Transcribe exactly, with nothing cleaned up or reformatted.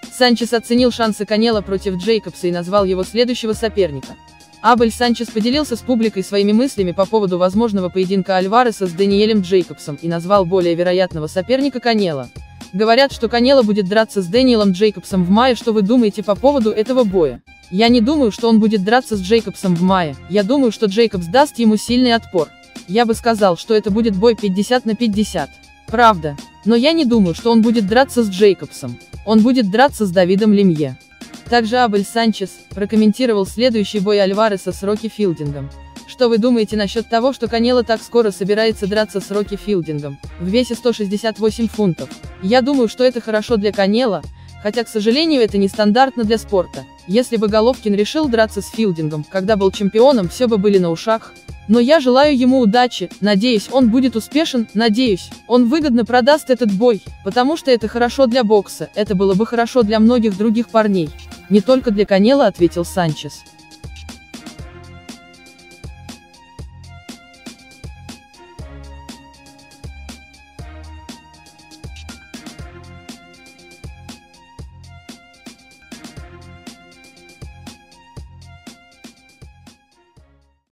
Санчес оценил шансы Канело против Джейкобса и назвал его следующего соперника. Абель Санчес поделился с публикой своими мыслями по поводу возможного поединка Альвареса с Дэниелем Джейкобсом и назвал более вероятного соперника Канело. Говорят, что Канело будет драться с Дэниелом Джейкобсом в мае. Что вы думаете по поводу этого боя? Я не думаю, что он будет драться с Джейкобсом в мае. Я думаю, что Джейкобс даст ему сильный отпор. Я бы сказал, что это будет бой пятьдесят на пятьдесят. Правда. Но я не думаю, что он будет драться с Джейкобсом. Он будет драться с Давидом Лемье. Также Абель Санчес прокомментировал следующий бой Альвареса с Рокки Филдингом. Что вы думаете насчет того, что Канело так скоро собирается драться с Рокки Филдингом, в весе сто шестьдесят восемь фунтов? Я думаю, что это хорошо для Канело, хотя, к сожалению, это нестандартно для спорта. Если бы Головкин решил драться с Филдингом, когда был чемпионом, все бы были на ушах. Но я желаю ему удачи, надеюсь, он будет успешен, надеюсь, он выгодно продаст этот бой, потому что это хорошо для бокса, это было бы хорошо для многих других парней. Не только для Канело, ответил Санчес.